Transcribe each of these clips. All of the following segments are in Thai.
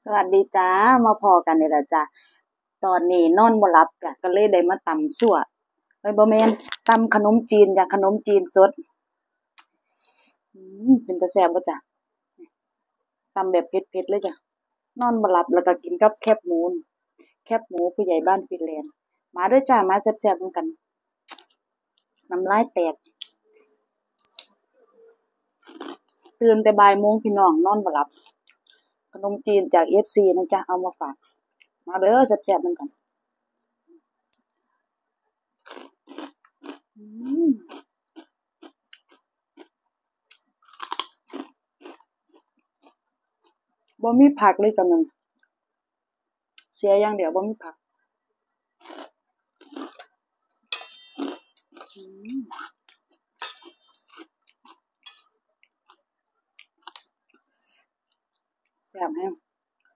สวัสดีจ้ามาพอกันนี่แหละจ้าตอนนี้นอนบ่หลับจ้ะก็เลยได้มาตำซั่วบ่แม่นตำขนมจีนจ้ะขนมจีนสดเป็นตาแซ่บบ่จ้ะตำแบบเผ็ดๆเลยจ้ะนอนบ่หลับแล้วก็กินกับแคบหมูแคบหมูผู้ใหญ่บ้านฟินแลนด์มาเด้อจ้ามาแซ่บๆนำกันน้ำลายแตกตื่นแต่บ่ายโมงพี่น้องนอนบ่หลับขนมจีนจาก FC นะจ๊ะเอามาฝากมาเด้อแซ่บๆนำกันอืมบ่มีผักเลยจ้ะมึงเสียอย่างเดียวบ่มีผักอืมแซ่บแฮง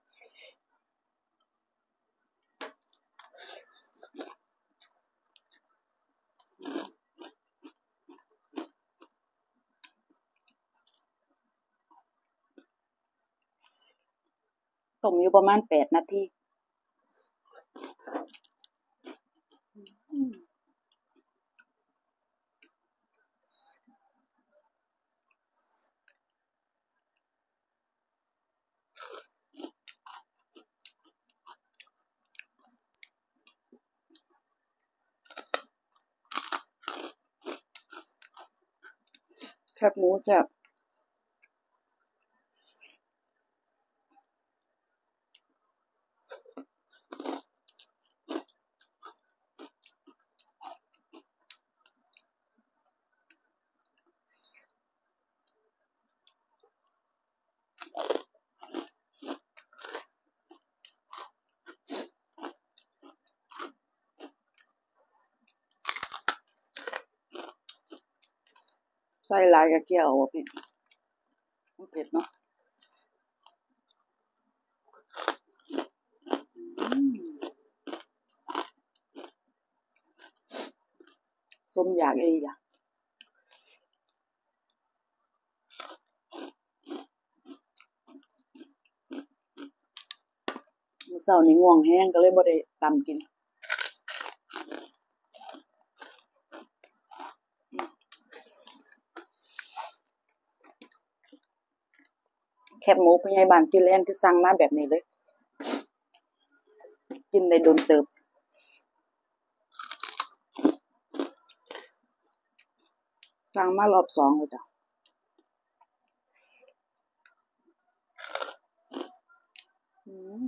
ต้มอยู่ประมาณ8 นาทีอืมแคบหมูแซ่บใส่หลายก็เคี่ยวเอาบ่เผ็ดมันเผ็ดเนาะอืมสมอยากอีหลีจ้ะมื้อเช้านี้ง่วงแรงก็เลยบ่ได้ตำกินแคบหมูผู้ใหญ่บ้านฟินแลนด์คือสั่งมาแบบนี้เลยกินได้โดนเติบสั่งมารอบ2แล้วจ้ะอืม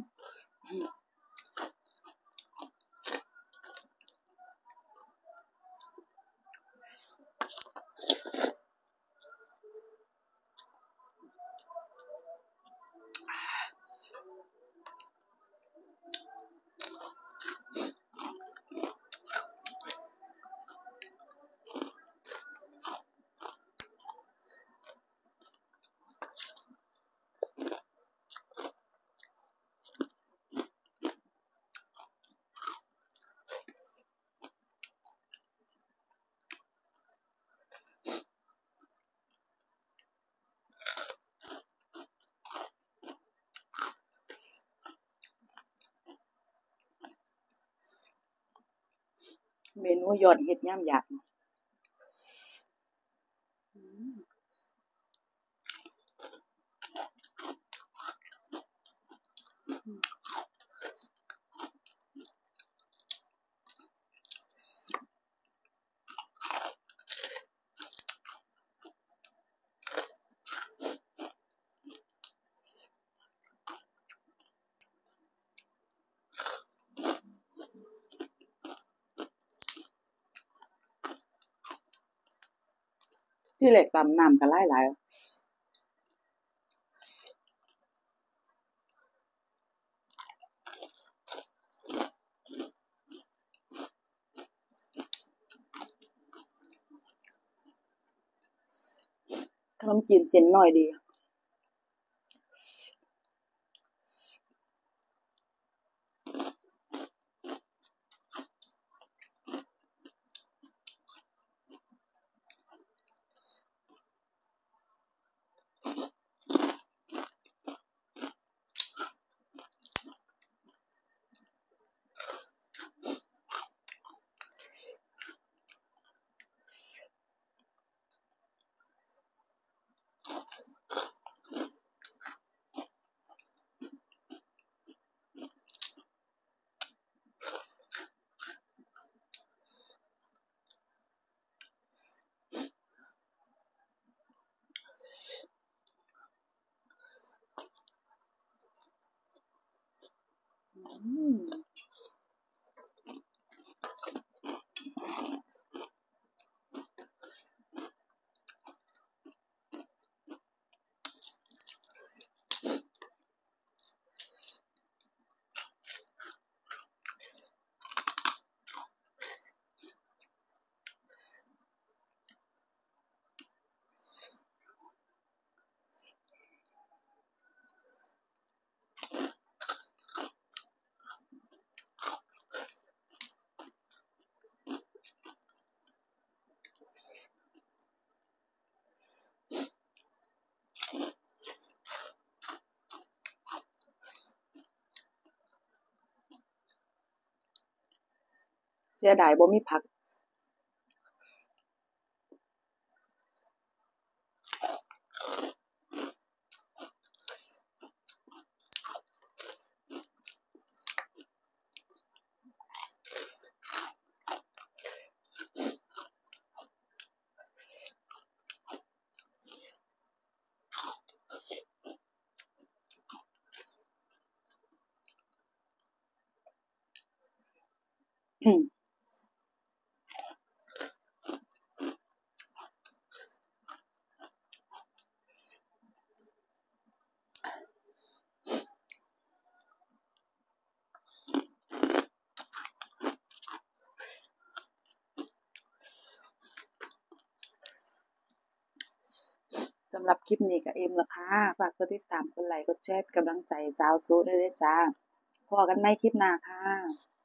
เมนูยอดฮิตยามอยากอืมที่แรกตำน้ำก็หลายๆขนมจีนเส้นน้อยดีเสียดายบ่มีผัก สำหรับคลิปนี้ก็เอ็มละค่ะฝากกดติดตามกดไลค์กดแชร์เป็นกำลังใจให้สาวโสดด้วยเด้อจ้าพอกันใหม่คลิปหน้าค่ะ